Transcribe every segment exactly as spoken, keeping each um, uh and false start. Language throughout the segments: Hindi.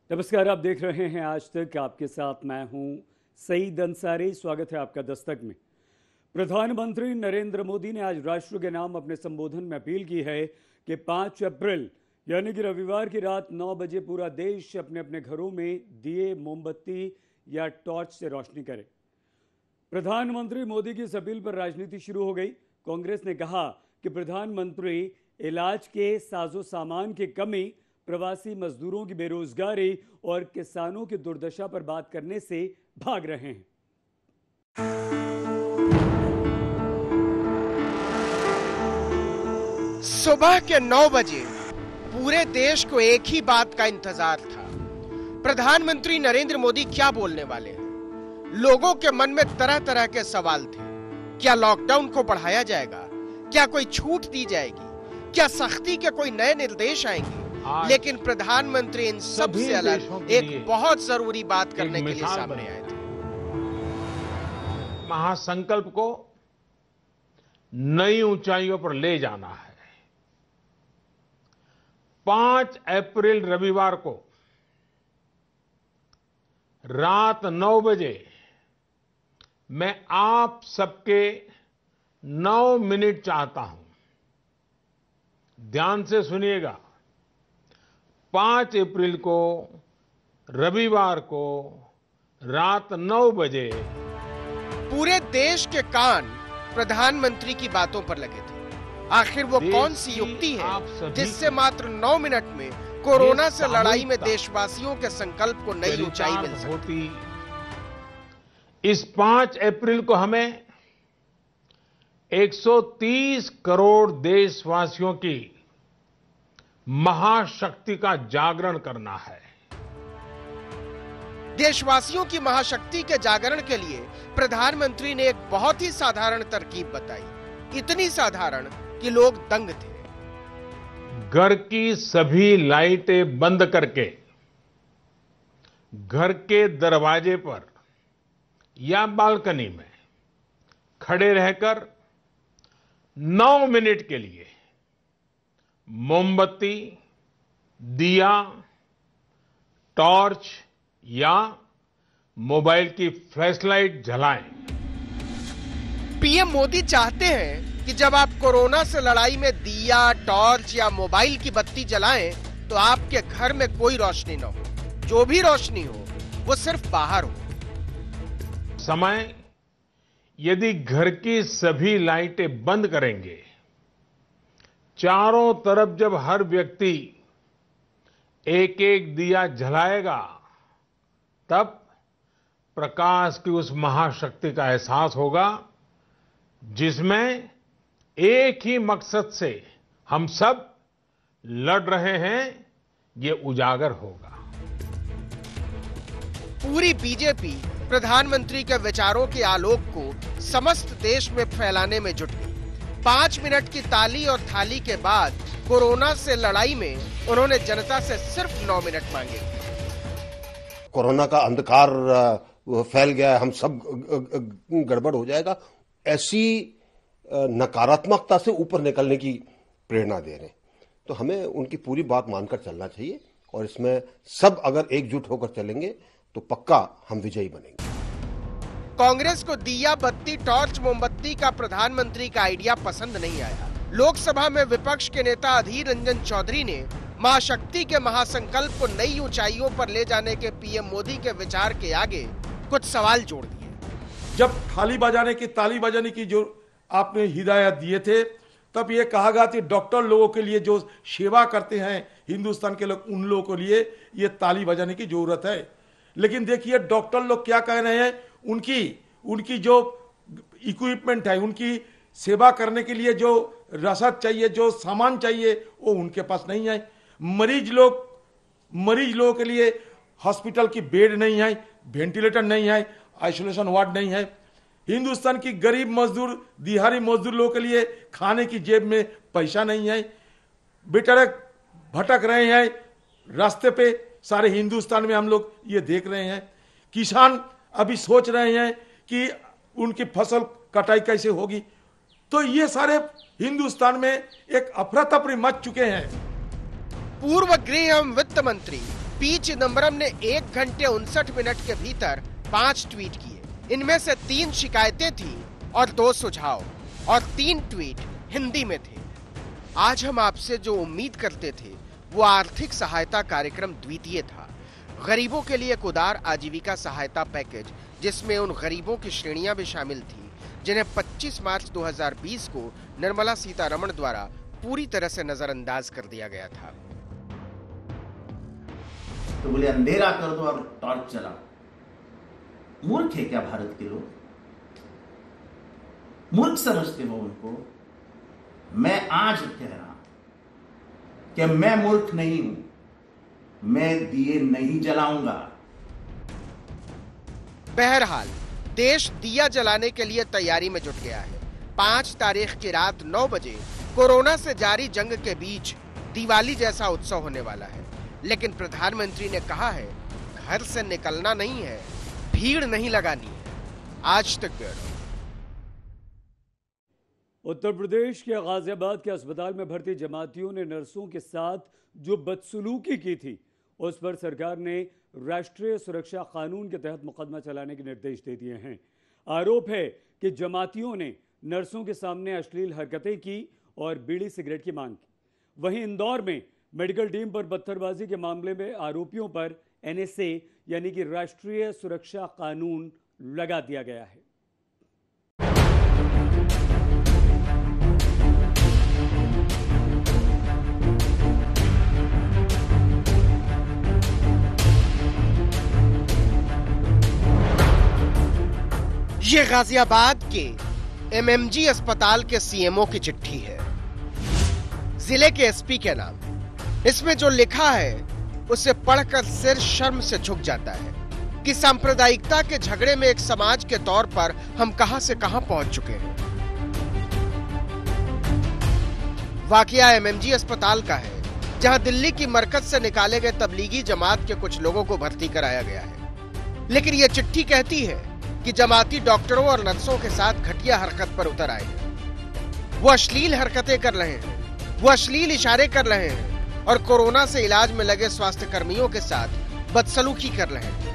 नमस्कार, आप देख रहे हैं आज तक। आपके साथ मैं हूं सईद अंसारी। स्वागत है आपका दस्तक में। प्रधानमंत्री नरेंद्र मोदी ने आज राष्ट्र के नाम अपने संबोधन में अपील की है कि पाँच अप्रैल यानी कि रविवार की रात नौ बजे पूरा देश अपने अपने घरों में दिए, मोमबत्ती या टॉर्च से रोशनी करे। प्रधानमंत्री मोदी की इस अपील पर राजनीति शुरू हो गई। कांग्रेस ने कहा कि प्रधानमंत्री इलाज के साजो सामान की कमी, प्रवासी मजदूरों की बेरोजगारी और किसानों की दुर्दशा पर बात करने से भाग रहे हैं। सुबह के नौ बजे पूरे देश को एक ही बात का इंतजार था। प्रधानमंत्री नरेंद्र मोदी क्या बोलने वाले हैं? लोगों के मन में तरह तरह के सवाल थे। क्या लॉकडाउन को बढ़ाया जाएगा? क्या कोई छूट दी जाएगी? क्या सख्ती के कोई नए निर्देश आएंगे? लेकिन प्रधानमंत्री इन सब से अलग एक बहुत जरूरी बात करने के लिए सामने आए थे। महासंकल्प को नई ऊंचाइयों पर ले जाना है। पाँच अप्रैल रविवार को रात नौ बजे मैं आप सबके नौ मिनट चाहता हूं। ध्यान से सुनिएगा। पाँच अप्रैल को रविवार को रात नौ बजे पूरे देश के कान प्रधानमंत्री की बातों पर लगे थे। आखिर वो कौन सी युक्ति है जिससे मात्र नौ मिनट में कोरोना से लड़ाई में देशवासियों के संकल्प को नई ऊंचाई मिल सकती। इस पाँच अप्रैल को हमें एक सौ तीस करोड़ देशवासियों की महाशक्ति का जागरण करना है। देशवासियों की महाशक्ति के जागरण के लिए प्रधानमंत्री ने एक बहुत ही साधारण तरकीब बताई। इतनी साधारण कि लोग दंग थे। घर की सभी लाइटें बंद करके घर के दरवाजे पर या बालकनी में खड़े रहकर नौ मिनट के लिए मोमबत्ती, दिया, टॉर्च या मोबाइल की फ्लैशलाइट जलाएं। पीएम मोदी चाहते हैं कि जब आप कोरोना से लड़ाई में दिया, टॉर्च या मोबाइल की बत्ती जलाएं तो आपके घर में कोई रोशनी न हो। जो भी रोशनी हो वो सिर्फ बाहर हो। समय यदि घर की सभी लाइटें बंद करेंगे, चारों तरफ जब हर व्यक्ति एक एक दिया जलाएगा, तब प्रकाश की उस महाशक्ति का एहसास होगा जिसमें एक ही मकसद से हम सब लड़ रहे हैं, ये उजागर होगा। पूरी बीजेपी प्रधानमंत्री के विचारों के आलोक को समस्त देश में फैलाने में जुट गई। पांच मिनट की ताली और थाली के बाद कोरोना से लड़ाई में उन्होंने जनता से सिर्फ नौ मिनट मांगे। कोरोना का अंधकार फैल गया है, हम सब गड़बड़ हो जाएगा, ऐसी नकारात्मकता से ऊपर निकलने की प्रेरणा दे रहे हैं। तो हमें उनकी पूरी बात मानकर चलना चाहिए और इसमें सब अगर एकजुट होकर चलेंगे तो पक्का हम विजयी बनेंगे। कांग्रेस को दिया, बत्ती, टॉर्च, मोमबत्ती का प्रधानमंत्री का आइडिया पसंद नहीं आया। लोकसभा में विपक्ष के नेता अधीर रंजन चौधरी ने महाशक्ति के महासंकल्प को नई ऊंचाइयों पर ले जाने के पीएम मोदी के विचार के आगे कुछ सवाल जोड़ दिए। जब थाली बजाने की, ताली बजाने की जो आपने हिदायत दिए थे, तब ये कहा गया कि डॉक्टर लोगों के लिए जो सेवा करते हैं हिंदुस्तान के लोग, उन लोगों के लिए ये ताली बजाने की जरूरत है। लेकिन देखिए डॉक्टर लोग क्या कह रहे हैं, उनकी उनकी जो इक्विपमेंट है, उनकी सेवा करने के लिए जो रसद चाहिए, जो सामान चाहिए, वो उनके पास नहीं है। मरीज लोग मरीज लोगों के लिए हॉस्पिटल की बेड नहीं है, वेंटिलेटर नहीं है, आइसोलेशन वार्ड नहीं है। हिंदुस्तान की गरीब मजदूर, दिहाड़ी मजदूर लोगों के लिए खाने की जेब में पैसा नहीं है। बेचारे भटक रहे हैं रास्ते पे, सारे हिंदुस्तान में हम लोग ये देख रहे हैं। किसान अभी सोच रहे हैं कि उनकी फसल कटाई कैसे होगी। तो ये सारे हिंदुस्तान में एक अफरा तफरी मच चुके हैं। पूर्व गृह एवं वित्त मंत्री पी चिदम्बरम ने एक घंटे उनसठ मिनट के भीतर पांच ट्वीट किए। इनमें से तीन शिकायतें थी और दो सुझाव, और तीन ट्वीट हिंदी में थे। आज हम आपसे जो उम्मीद करते थे वो आर्थिक सहायता कार्यक्रम द्वितीय था। गरीबों के लिए एक उदार आजीविका सहायता पैकेज, जिसमें उन गरीबों की श्रेणियां भी शामिल थी जिन्हें पच्चीस मार्च दो हज़ार बीस को निर्मला सीतारमण द्वारा पूरी तरह से नजरअंदाज कर दिया गया था। तो बोले अंधेरा कर दो और टॉर्च चला। मूर्ख है क्या भारत के लोग? मूर्ख समझते हो उनको? मैं आज कह रहा हूं कि मैं मूर्ख नहीं हूं, मैं दिए नहीं जलाऊंगा। बहरहाल देश दिया जलाने के लिए तैयारी में जुट गया है। पांच तारीख की रात नौ बजे कोरोना से जारी जंग के बीच दिवाली जैसा उत्सव होने वाला है। लेकिन प्रधानमंत्री ने कहा है, घर से निकलना नहीं है, भीड़ नहीं लगानी है। आज तक ब्यूरो। उत्तर प्रदेश के गाजियाबाद के अस्पताल में भर्ती जमातियों ने नर्सों के साथ जो बदसलूकी की थी, उस पर सरकार ने राष्ट्रीय सुरक्षा कानून के तहत मुकदमा चलाने के निर्देश दे दिए हैं। आरोप है कि जमातियों ने नर्सों के सामने अश्लील हरकतें की और बीड़ी सिगरेट की मांग की। वहीं इंदौर में मेडिकल टीम पर पत्थरबाजी के मामले में आरोपियों पर एन एस ए यानी कि राष्ट्रीय सुरक्षा कानून लगा दिया गया है। ये गाजियाबाद के एम एम जी अस्पताल के सी एम ओ की चिट्ठी है, जिले के एस पी के नाम। इसमें जो लिखा है उसे पढ़कर सिर शर्म से झुक जाता है कि सांप्रदायिकता के झगड़े में एक समाज के तौर पर हम कहां से कहां पहुंच चुके हैं। वाकया एम एम जी अस्पताल का है, जहां दिल्ली की मरकज से निकाले गए तबलीगी जमात के कुछ लोगों को भर्ती कराया गया है। लेकिन यह चिट्ठी कहती है कि जमाती डॉक्टरों और नर्सों के साथ घटिया हरकत पर उतर आए हैं। वो अश्लील हरकतें कर रहे हैं, वो अश्लील इशारे कर रहे हैं और कोरोना से इलाज में लगे स्वास्थ्य कर्मियों के साथ बदसलूकी कर रहे हैं।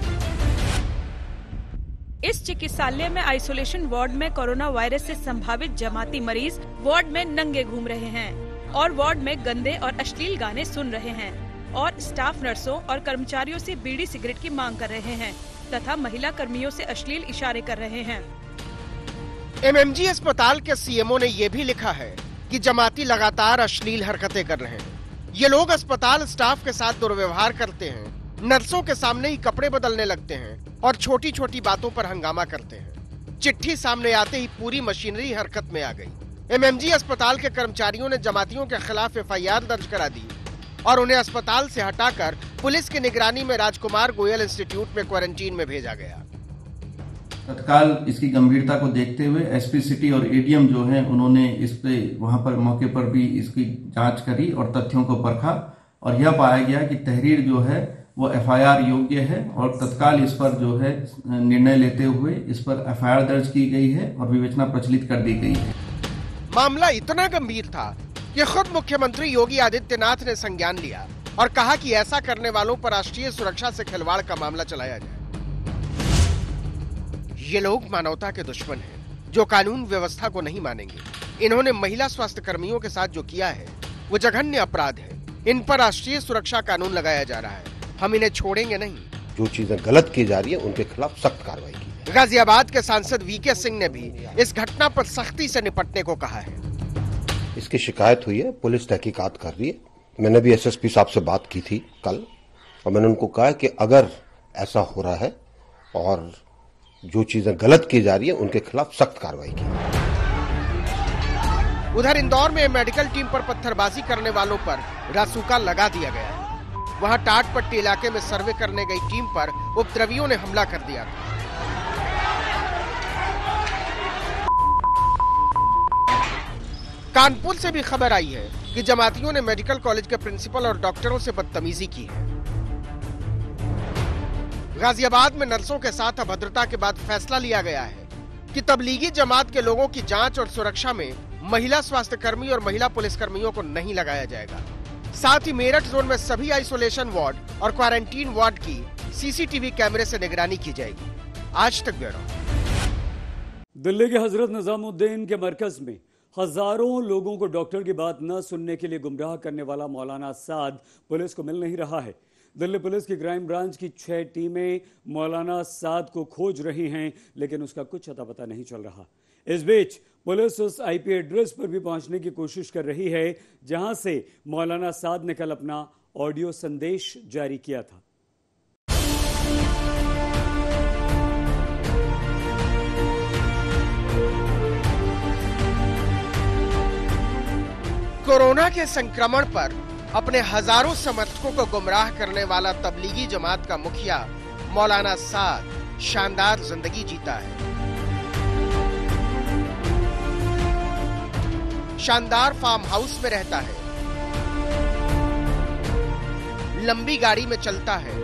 इस चिकित्सालय में आइसोलेशन वार्ड में कोरोना वायरस से संभावित जमाती मरीज वार्ड में नंगे घूम रहे हैं और वार्ड में गंदे और अश्लील गाने सुन रहे हैं और स्टाफ नर्सों और कर्मचारियों से बीड़ी सिगरेट की मांग कर रहे हैं तथा महिला कर्मियों से अश्लील इशारे कर रहे हैं। एम एम जी अस्पताल के सी एम ओ ने यह भी लिखा है कि जमाती लगातार अश्लील हरकतें कर रहे हैं। ये लोग अस्पताल स्टाफ के साथ दुर्व्यवहार करते हैं, नर्सों के सामने ही कपड़े बदलने लगते हैं और छोटी छोटी बातों पर हंगामा करते हैं। चिट्ठी सामने आते ही पूरी मशीनरी हरकत में आ गई। एम एम जी अस्पताल के कर्मचारियों ने जमातियों के खिलाफ एफ आई आर दर्ज करा दी और उन्हें अस्पताल से हटाकर पुलिस की निगरानी में राजकुमार गोयल इंस्टीट्यूट में क्वारंटीन में भेजा गया। तत्काल इसकी गंभीरता को देखते हुए एस पी सिटी और ए डी एम जो है उन्होंने इस पे वहां पर मौके पर भी इसकी जांच करी और तथ्यों को परखा और यह पाया गया कि तहरीर जो है वो एफ आई आर योग्य है और तत्काल इस पर जो है निर्णय लेते हुए इस पर एफ आई आर दर्ज की गई है और विवेचना प्रचलित कर दी गई है। मामला इतना गंभीर था कि खुद मुख्यमंत्री योगी आदित्यनाथ ने संज्ञान लिया और कहा कि ऐसा करने वालों पर राष्ट्रीय सुरक्षा से खिलवाड़ का मामला चलाया जाए। ये लोग मानवता के दुश्मन हैं, जो कानून व्यवस्था को नहीं मानेंगे। इन्होंने महिला स्वास्थ्य कर्मियों के साथ जो किया है वो जघन्य अपराध है। इन पर राष्ट्रीय सुरक्षा कानून लगाया जा रहा है। हम इन्हें छोड़ेंगे नहीं। जो चीजें गलत की जा रही है उनके खिलाफ सख्त कार्रवाई की। गाजियाबाद के सांसद वी के सिंह ने भी इस घटना पर सख्ती से निपटने को कहा है। इसकी शिकायत हुई है, पुलिस तहकीकात कर रही है। मैंने भी एस एस पी साहब से बात की थी कल और मैंने उनको कहा कि अगर ऐसा हो रहा है और जो चीजें गलत की जा रही है उनके खिलाफ सख्त कार्रवाई की। उधर इंदौर में मेडिकल टीम पर पत्थरबाजी करने वालों पर रासुका लगा दिया गया है। वहां टाटपट्टी इलाके में सर्वे करने गई टीम पर उपद्रवियों ने हमला कर दिया था। कानपुर से भी खबर आई है कि जमातियों ने मेडिकल कॉलेज के प्रिंसिपल और डॉक्टरों से बदतमीजी की है। गाजियाबाद में नर्सों के साथ अभद्रता के बाद फैसला लिया गया है कि तबलीगी जमात के लोगों की जांच और सुरक्षा में महिला स्वास्थ्य कर्मी और महिला पुलिसकर्मियों को नहीं लगाया जाएगा। साथ ही मेरठ जोन में सभी आइसोलेशन वार्ड और क्वारंटीन वार्ड की सीसीटीवी कैमरे से निगरानी की जाएगी। आज तक ब्यूरो। दिल्ली के हजरत निजामुद्दीन के मरकज में हजारों लोगों को डॉक्टर की बात न सुनने के लिए गुमराह करने वाला मौलाना साद पुलिस को मिल नहीं रहा है। दिल्ली पुलिस की क्राइम ब्रांच की छह टीमें मौलाना साद को खोज रही हैं, लेकिन उसका कुछ अता पता नहीं चल रहा। इस बीच पुलिस उस आईपी एड्रेस पर भी पहुंचने की कोशिश कर रही है जहां से मौलाना साद ने कल अपना ऑडियो संदेश जारी किया था। कोरोना के संक्रमण पर अपने हजारों समर्थकों को गुमराह करने वाला तबलीगी जमात का मुखिया मौलाना साद शानदार जिंदगी जीता है। शानदार फार्म हाउस में रहता है, लंबी गाड़ी में चलता है,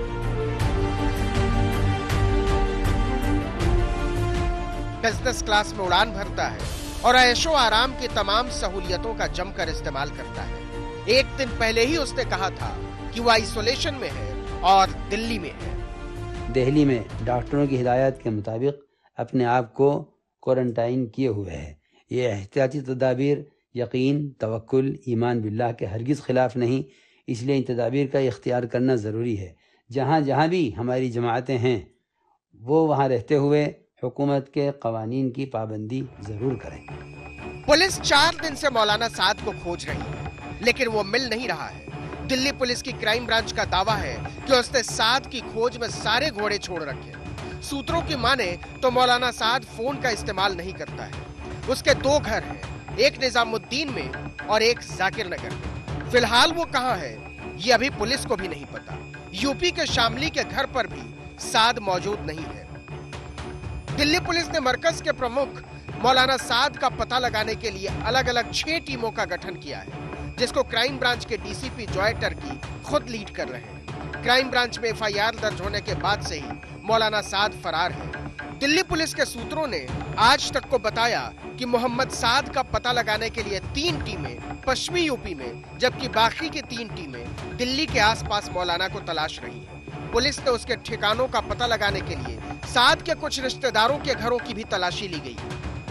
बिजनेस क्लास में उड़ान भरता है और ऐशो आराम की तमाम सहूलियतों का जमकर इस्तेमाल करता है। एक दिन पहले ही उसने कहा था कि वो आइसोलेशन में है और दिल्ली में है। दिल्ली में डॉक्टरों की हिदायत के मुताबिक अपने आप को क्वारंटाइन किए हुए है। ये एहतियाती तदाबीर यकीन, तवक्कुल, ईमान बिल्लाह के हरगिज़ खिलाफ नहीं, इसलिए इन तदाबीर का इख्तियार करना ज़रूरी है। जहाँ जहाँ भी हमारी जमातें हैं वो वहाँ रहते हुए हुकूमत के कवानीन की पाबंदी ज़रूर करें। पुलिस चार दिन से मौलाना साद को खोज रही है, लेकिन वो मिल नहीं रहा है। दिल्ली पुलिस की क्राइम ब्रांच का दावा है कि उसने साद की खोज में सारे घोड़े छोड़ रखे। सूत्रों की माने तो मौलाना साद फोन का इस्तेमाल नहीं करता है। उसके दो घर हैं, एक निजामुद्दीन में और एक जाकिर नगर में। फिलहाल वो कहां है ये अभी पुलिस को भी नहीं पता। यूपी के शामली के घर पर भी साद मौजूद नहीं है। दिल्ली पुलिस ने मरकज के प्रमुख मौलाना साद का पता लगाने के लिए अलग अलग छह टीमों का गठन किया है, जिसको क्राइम ब्रांच के डीसीपी जॉय टर्की खुद लीड कर रहे हैं। क्राइम ब्रांच में एफआईआर दर्ज होने के बाद से ही मौलाना साद फरार है। दिल्ली पुलिस के सूत्रों ने आज तक को बताया कि मोहम्मद साद का पता लगाने के लिए तीन टीमें पश्चिमी यूपी में, जबकि बाकी की तीन टीमें दिल्ली के आसपास मौलाना को तलाश रही हैं। पुलिस ने उसके ठिकानों का पता लगाने के लिए साद के कुछ रिश्तेदारों के घरों की भी तलाशी ली गई।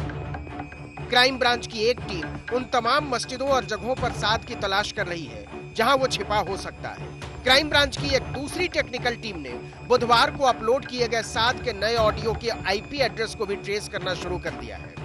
क्राइम ब्रांच की एक टीम उन तमाम मस्जिदों और जगहों पर साद की तलाश कर रही है जहां वो छिपा हो सकता है। क्राइम ब्रांच की एक दूसरी टेक्निकल टीम ने बुधवार को अपलोड किए गए साद के नए ऑडियो के आईपी एड्रेस को भी ट्रेस करना शुरू कर दिया है।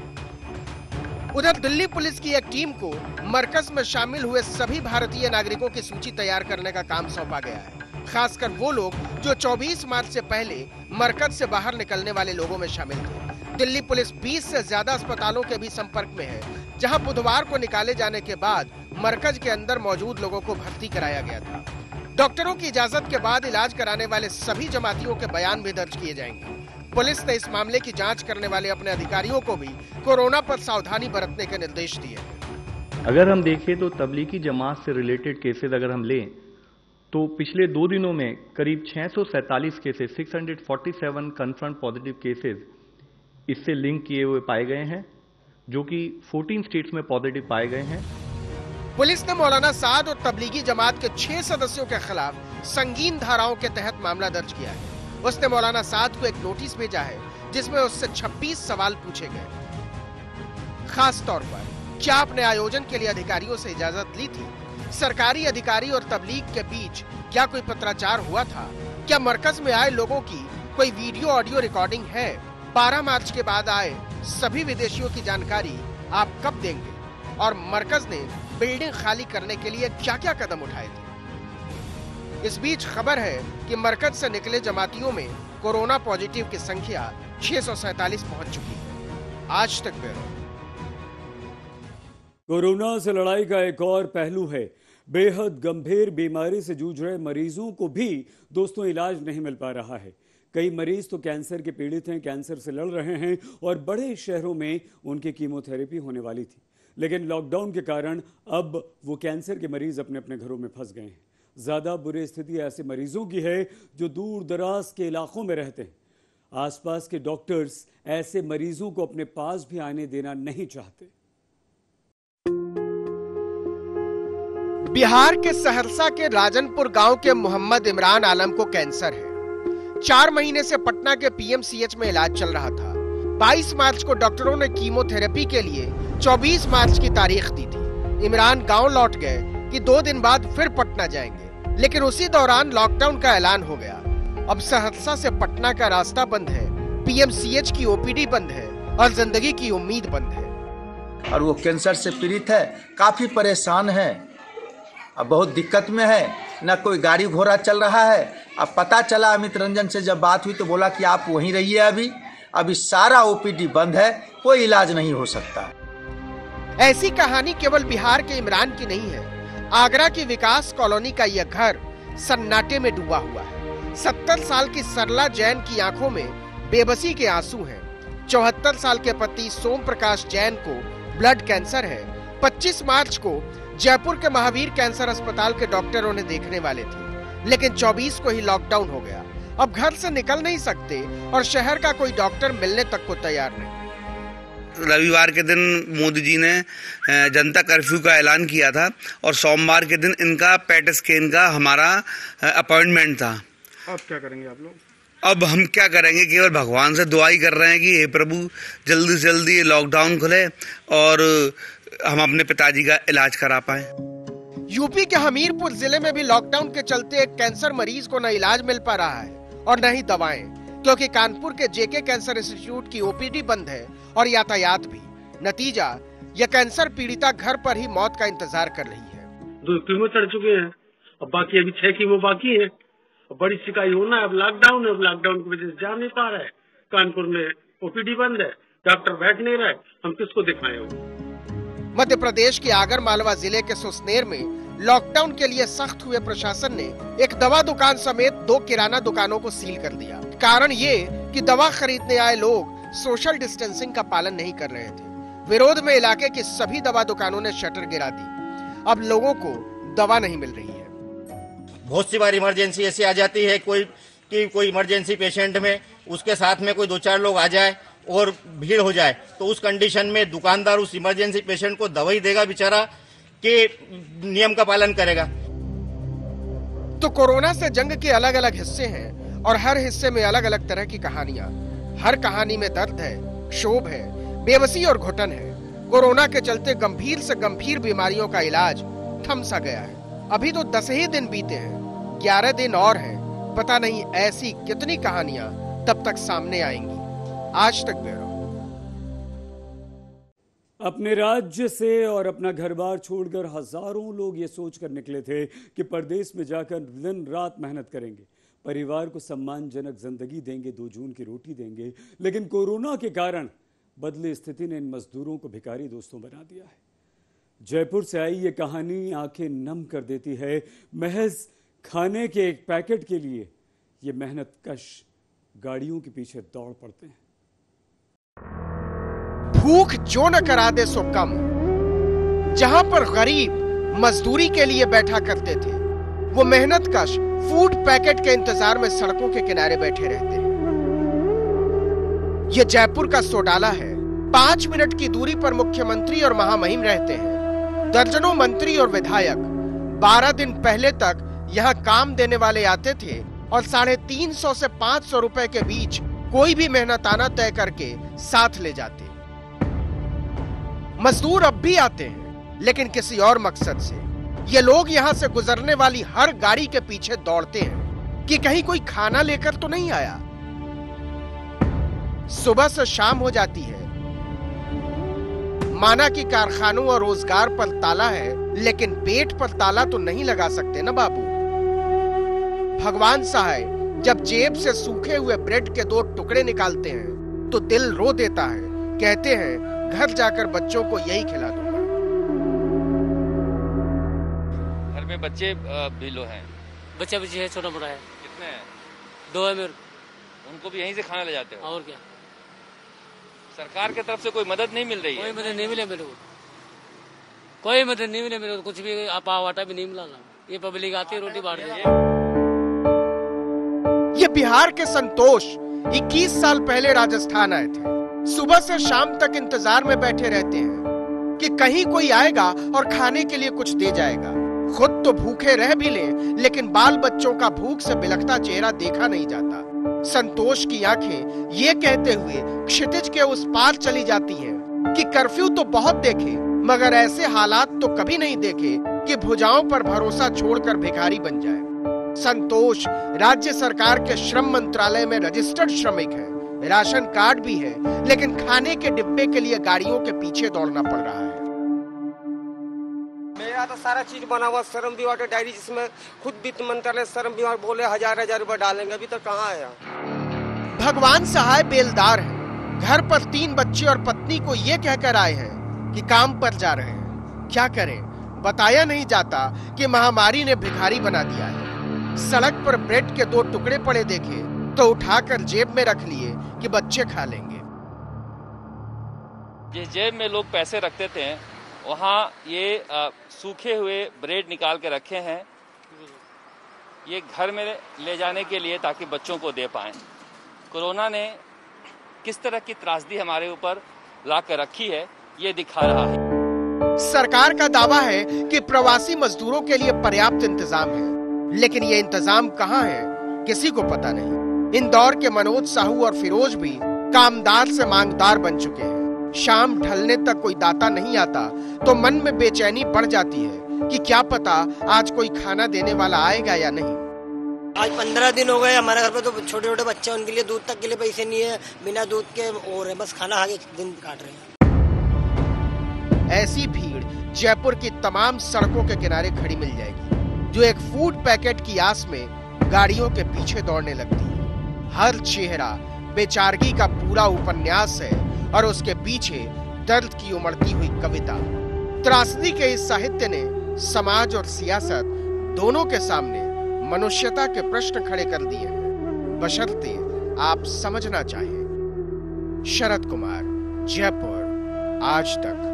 उधर दिल्ली पुलिस की एक टीम को मरकज में शामिल हुए सभी भारतीय नागरिकों की सूची तैयार करने का काम सौंपा गया है, खासकर वो लोग जो चौबीस मार्च से पहले मरकज से बाहर निकलने वाले लोगों में शामिल थे। दिल्ली पुलिस बीस से ज्यादा अस्पतालों के भी संपर्क में है, जहां बुधवार को निकाले जाने के बाद मरकज के अंदर मौजूद लोगों को भर्ती कराया गया था। डॉक्टरों की इजाजत के बाद इलाज कराने वाले सभी जमातियों के बयान भी दर्ज किए जाएंगे। पुलिस ने इस मामले की जांच करने वाले अपने अधिकारियों को भी कोरोना पर सावधानी बरतने के निर्देश दिए हैं। अगर हम देखें तो तबलीगी जमात से रिलेटेड केसेस अगर हम लें तो पिछले दो दिनों में करीब छह सौ सैंतालीस केसेस, छह सौ सैंतालीस कंफर्म पॉजिटिव केसेस इससे लिंक किए हुए पाए गए हैं, जो कि चौदह स्टेट्स में पॉजिटिव पाए गए हैं। पुलिस ने मौलाना साद और तबलीगी जमात के छह सदस्यों के खिलाफ संगीन धाराओं के तहत मामला दर्ज किया है। उसने मौलाना साद को एक नोटिस भेजा है जिसमें उससे छब्बीस सवाल पूछे गए। खास तौर पर क्या आपने आयोजन के लिए अधिकारियों से इजाजत ली थी? सरकारी अधिकारी और तबलीग के बीच क्या कोई पत्राचार हुआ था? क्या मरकज में आए लोगों की कोई वीडियो ऑडियो रिकॉर्डिंग है? बारह मार्च के बाद आए सभी विदेशियों की जानकारी आप कब देंगे? और मरकज ने बिल्डिंग खाली करने के लिए क्या क्या कदम उठाए थे? इस बीच खबर है कि मरकज से निकले जमातियों में कोरोना पॉजिटिव की संख्या छह सौ सैंतालीस पहुंच चुकी है। आज तक ब्यूरो। कोरोना से लड़ाई का एक और पहलू है, बेहद गंभीर बीमारी से जूझ रहे मरीजों को भी दोस्तों इलाज नहीं मिल पा रहा है। कई मरीज तो कैंसर के पीड़ित हैं, कैंसर से लड़ रहे हैं और बड़े शहरों में उनकी कीमोथेरेपी होने वाली थी, लेकिन लॉकडाउन के कारण अब वो कैंसर के मरीज अपने अपने घरों में फंस गए हैं। ज़्यादा बुरी स्थिति ऐसे मरीजों की है जो दूर दराज के इलाकों में रहते हैं। आसपास के डॉक्टर्स ऐसे मरीजों को अपने पास भी आने देना नहीं चाहते। बिहार के सहरसा के राजनपुर गांव के मोहम्मद इमरान आलम को कैंसर है। चार महीने से पटना के पीएमसीएच में इलाज चल रहा था। बाईस मार्च को डॉक्टरों ने कीमोथेरेपी के लिए चौबीस मार्च की तारीख दी थी। इमरान गांव लौट गए कि दो दिन बाद फिर पटना जाएंगे, लेकिन उसी दौरान लॉकडाउन का ऐलान हो गया। अब सहरसा से पटना का रास्ता बंद है, पीएमसीएच की ओपीडी बंद है और जिंदगी की उम्मीद बंद है। और वो कैंसर से पीड़ित है, काफी परेशान है, अब बहुत दिक्कत में है, न कोई गाड़ी घोड़ा चल रहा है। अब पता चला अमित रंजन से जब बात हुई तो बोला कि आप वहीं रहिए, अभी अभी सारा ओपीडी बंद है, कोई इलाज नहीं हो सकता। ऐसी कहानी केवल बिहार के इमरान की नहीं है। आगरा की विकास कॉलोनी का यह घर सन्नाटे में डूबा हुआ है। सत्तर साल की सरला जैन की आंखों में बेबसी के आंसू हैं। चौहत्तर साल के पति सोम प्रकाश जैन को ब्लड कैंसर है। पच्चीस मार्च को जयपुर के महावीर कैंसर अस्पताल के डॉक्टर उन्हें देखने वाले थे, लेकिन चौबीस को ही लॉकडाउन हो गया। अब घर से निकल नहीं सकते और शहर का कोई डॉक्टर मिलने तक को तैयार नहीं। रविवार के दिन मोदी जी ने जनता कर्फ्यू का ऐलान किया था और सोमवार के दिन इनका पेट स्कैन का हमारा अपॉइंटमेंट था। अब क्या करेंगे आप लोग? अब हम क्या करेंगे, केवल भगवान से दुआई कर रहे हैं कि हे प्रभु जल्दी से जल्दी लॉकडाउन खुले और हम अपने पिताजी का इलाज करा पाए। यूपी के हमीरपुर जिले में भी लॉकडाउन के चलते एक कैंसर मरीज को न इलाज मिल पा रहा है और न ही दवाएं, क्योंकि कानपुर के जेके कैंसर इंस्टीट्यूट की ओपीडी बंद है और यातायात भी। नतीजा, यह कैंसर पीड़िता घर पर ही मौत का इंतजार कर रही है। दो कीमो चढ़ चुके हैं, अब बाकी अभी छह कीमो बाकी है। बड़ी शिकायत होना है, अब लॉकडाउन है, अब लॉकडाउन की वजह से जा नहीं पा रहा है। कानपुर में ओपीडी बंद है, डॉक्टर बैठ नहीं रहे, हम किसको दिखाएं? मध्य प्रदेश के आगर मालवा जिले के सुसनेर में लॉकडाउन के लिए सख्त हुए प्रशासन ने एक दवा दुकान समेत दो किराना दुकानों को सील कर दिया। कारण ये कि दवा खरीदने आए लोग सोशल डिस्टेंसिंग का पालन नहीं कर रहे थे। विरोध में इलाके की सभी दवा दुकानों ने शटर गिरा दी। अब लोगों को दवा नहीं मिल रही है। बहुत सी बार इमरजेंसी ऐसी आ जाती है कोई कि कोई इमरजेंसी पेशेंट में उसके साथ में कोई दो चार लोग आ जाए और भीड़ हो जाए, तो उस कंडीशन में दुकानदार उस इमरजेंसी पेशेंट को दवाई देगा बेचारा कि नियम का पालन करेगा। तो कोरोना से जंग के अलग अलग हिस्से हैं और हर हिस्से में अलग अलग तरह की कहानियां। हर कहानी में दर्द है, क्षोभ है, बेबसी और घुटन है। कोरोना के चलते गंभीर से गंभीर बीमारियों का इलाज थम सा गया है। अभी तो दस ही दिन बीते हैं, ग्यारह दिन और हैं। पता नहीं ऐसी कितनी कहानियां तब तक सामने आएंगी। आज तक ब्यूरो। अपने राज्य से और अपना घर बार छोड़कर हजारों लोग ये सोचकर निकले थे कि परदेश में जाकर दिन रात मेहनत करेंगे, परिवार को सम्मानजनक जिंदगी देंगे, दो जून की रोटी देंगे। लेकिन कोरोना के कारण बदली स्थिति ने इन मजदूरों को भिखारी दोस्तों बना दिया है। जयपुर से आई ये कहानी आंखें नम कर देती है। महज खाने के एक पैकेट के लिए ये मेहनत कश गाड़ियों के पीछे दौड़ पड़ते हैं। भूख जो न करा दे सो कम। जहां पर गरीब मजदूरी के लिए बैठा करते थे, वो मेहनत कश फूड पैकेट के इंतजार में सड़कों के किनारे बैठे रहते हैं। ये जयपुर का सोडाला है। पांच मिनट की दूरी पर मुख्यमंत्री और महामहिम रहते हैं। दर्जनों मंत्री और विधायक बारह दिन पहले तक यहाँ काम देने वाले आते थे और साढ़े तीन सौ से पांच सौ रुपए के बीच कोई भी मेहनताना तय करके साथ ले जाते। मजदूर अब भी आते हैं, लेकिन किसी और मकसद से। ये लोग यहाँ से गुजरने वाली हर गाड़ी के पीछे दौड़ते हैं कि कहीं कोई खाना लेकर तो नहीं आया। सुबह से शाम हो जाती है। माना कि कारखानों और रोजगार पर ताला है, लेकिन पेट पर ताला तो नहीं लगा सकते ना बाबू। भगवान सहाय, जब जेब से सूखे हुए ब्रेड के दो टुकड़े निकालते हैं तो दिल रो देता है। कहते हैं घर जाकर बच्चों को यही खिला दूंगा। घर में बच्चे भी लो हैं? बच्चा बच्चे है, छोटा मोटा है। कितने हैं? दो है मेरे। उनको भी यहीं से खाना ले जाते हो? और क्या। सरकार की तरफ से कोई मदद नहीं मिल रही है? कोई मदद नहीं मिले मेरे को, कोई मदद नहीं मिले मेरे को, कुछ भी पाव आटा भी नहीं मिला। ये पब्लिक आती है रोटी बांट देती। ये बिहार के संतोष इक्कीस साल पहले राजस्थान आए थे। सुबह से शाम तक इंतजार में बैठे रहते हैं कि कहीं कोई आएगा और खाने के लिए कुछ दे जाएगा। खुद तो भूखे रह भी लें, लेकिन बाल बच्चों का भूख से बिलखता चेहरा देखा नहीं जाता। संतोष की आंखें ये कहते हुए क्षितिज के उस पार चली जाती हैं कि कर्फ्यू तो बहुत देखे, मगर ऐसे हालात तो कभी नहीं देखे कि भुजाओं पर भरोसा छोड़कर भिखारी बन जाए। संतोष राज्य सरकार के श्रम मंत्रालय में रजिस्टर्ड श्रमिक है, राशन कार्ड भी है, लेकिन खाने के डिब्बे के लिए गाड़ियों के पीछे दौड़ना पड़ रहा है। मेरा तो सारा चीज बना हुआ श्रम विभाग का डायरी, जिसमें खुद वित्त मंत्रालय श्रम विभाग बोले हजार हजार रुपए डालेंगे, अभी तक कहाँ आया। भगवान सहाय बेलदार है, घर पर तीन बच्चे और पत्नी को ये कहकर आए हैं कि काम पर जा रहे हैं। क्या करें, बताया नहीं जाता कि महामारी ने भिखारी बना दिया है। सड़क पर ब्रेड के दो टुकड़े पड़े देखे तो उठाकर जेब में रख लिए कि बच्चे खा लेंगे। जिस जेब में लोग पैसे रखते थे, वहाँ ये आ, सूखे हुए ब्रेड निकाल के रखे हैं, ये घर में ले जाने के लिए ताकि बच्चों को दे पाएं। कोरोना ने किस तरह की त्रासदी हमारे ऊपर ला कर रखी है, ये दिखा रहा है। सरकार का दावा है कि प्रवासी मजदूरों के लिए पर्याप्त इंतजाम है, लेकिन ये इंतजाम कहाँ है किसी को पता नहीं। इंदौर के मनोज साहू और फिरोज भी कामदार से मांगदार बन चुके हैं। शाम ढलने तक कोई दाता नहीं आता तो मन में बेचैनी बढ़ जाती है कि क्या पता आज कोई खाना देने वाला आएगा या नहीं। आज पंद्रह दिन हो गए, हमारे घर पे तो छोटे छोटे बच्चे, उनके लिए दूध तक के लिए पैसे नहीं है, बिना दूध के और है, बस खाना आगे दिन काट रहे हैं। ऐसी भीड़ जयपुर की तमाम सड़कों के किनारे खड़ी मिल जाएगी, जो एक फूड पैकेट की आस में गाड़ियों के पीछे दौड़ने लगती है। हर चेहरा बेचारगी का पूरा उपन्यास है और उसके पीछे दर्द की उमड़ती हुई कविता। त्रासदी के इस साहित्य ने समाज और सियासत दोनों के सामने मनुष्यता के प्रश्न खड़े कर दिए हैं, बशर्ते आप समझना चाहें। शरद कुमार, जयपुर, आज तक।